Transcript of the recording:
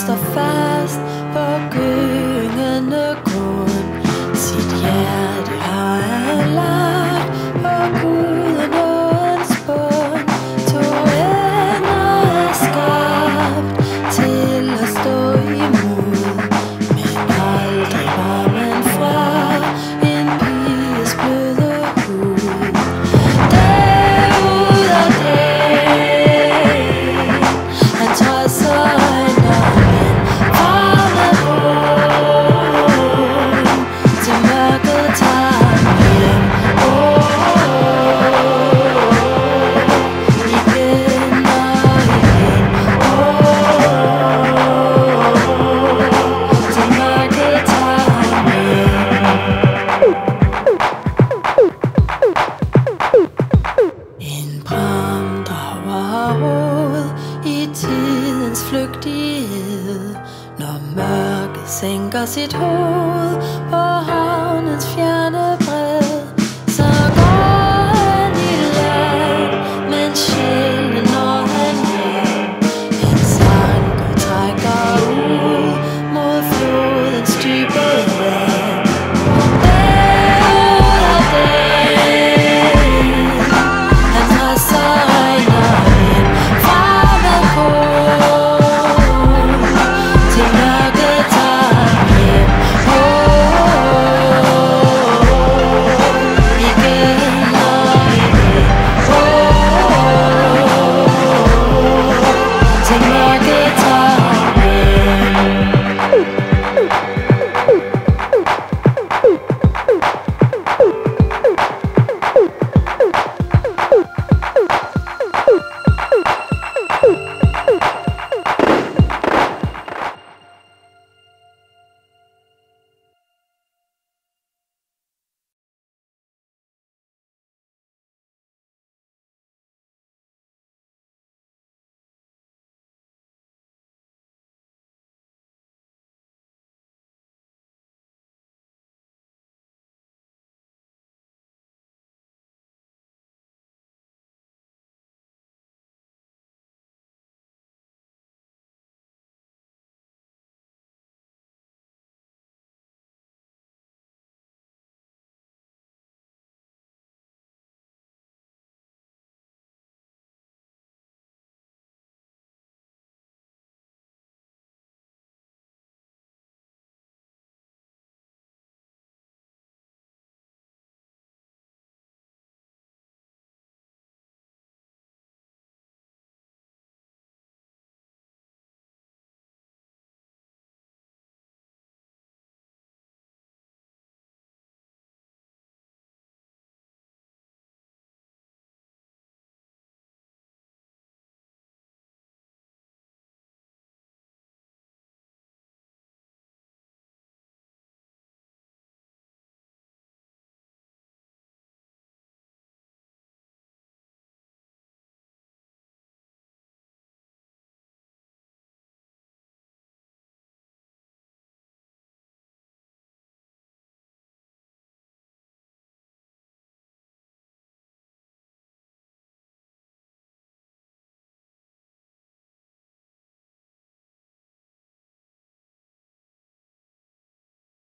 står fast på gyngende grund. Sit hjerte har han lagt på Gud og nådens bund. To ender er skabt til at stå imod, men aldrig var man fra en piges bløde hud. Dag ud og dag, han trodser enormen varme brun. Til mørket tager han hjem, igen og igen. Til mørket tager han hjem. En branddrager har rod i tidens flygtighed, når mørket sænker sit hoved.